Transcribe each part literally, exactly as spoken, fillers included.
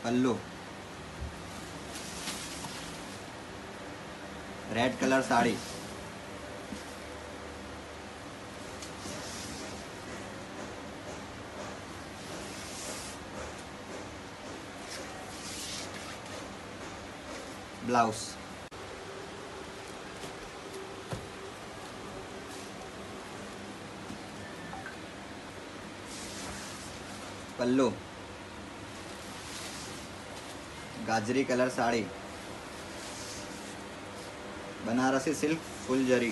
पल्लू red colour sari, blouse, pallu गाजरी colour sari, Banarasi silk full zari,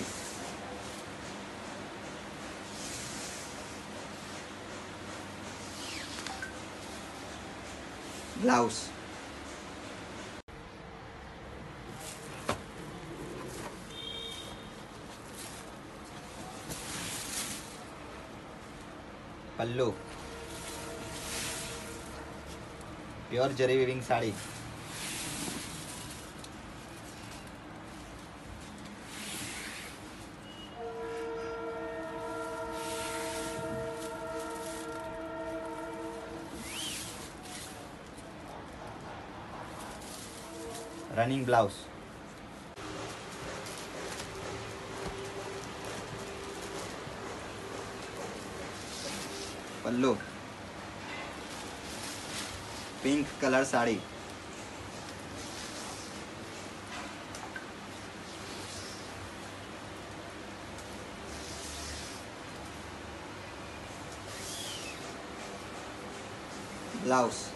blouse, pallu pure zari weaving sari, running blouse, pallu pink colour sari, blouse,